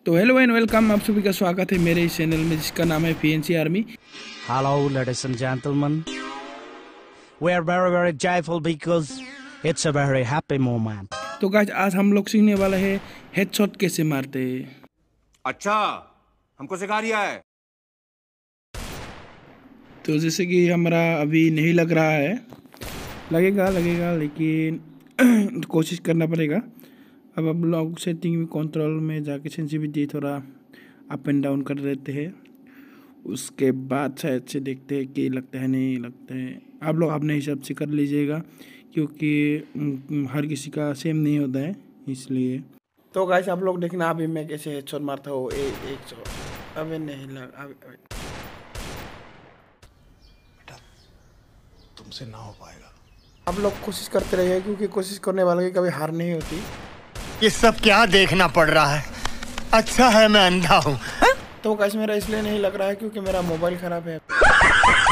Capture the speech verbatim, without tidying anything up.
तो hello and welcome, आप सभी का स्वागत है मेरे इस चैनल में जिसका नाम है PNC army. Hello, ladies and gentlemen. We are very very joyful because it's a very happy moment. तो गाइस आज हम लोग सीखने वाले हैं हेडशॉट कैसे मारते हैं। अच्छा, हमको सिखा रिया है। तो जैसे कि हमारा अभी नहीं लग रहा है, लगेगा लगेगा लेकिन कोशिश करना पड़ेगा। अब हम लोग सेटिंग में कंट्रोल में जाके सेंसिटिविटी थोड़ा अप एंड डाउन कर देते हैं, उसके बाद शायद से देखते हैं कि लगता है नहीं लगता है। आप लोग अपने हिसाब से कर लीजिएगा क्योंकि हर किसी का सेम नहीं होता है, इसलिए। तो गाइस आप लोग देखना अभी मैं कैसे हेडशॉट मारता हूँ। एक एक शॉट अबे नहीं लग अबे बेटा तुमसे ना हो पाएगा। आप लोग कोशिश करते रहिए क्योंकि कोशिश करने वाले की कभी हार नहीं होती। ये सब क्या देखना पड़ रहा है? अच्छा है मैं अंधा हूँ। तो गाइस मेरा इसलिए नहीं लग रहा है क्योंकि मेरा मोबाइल ख़राब है।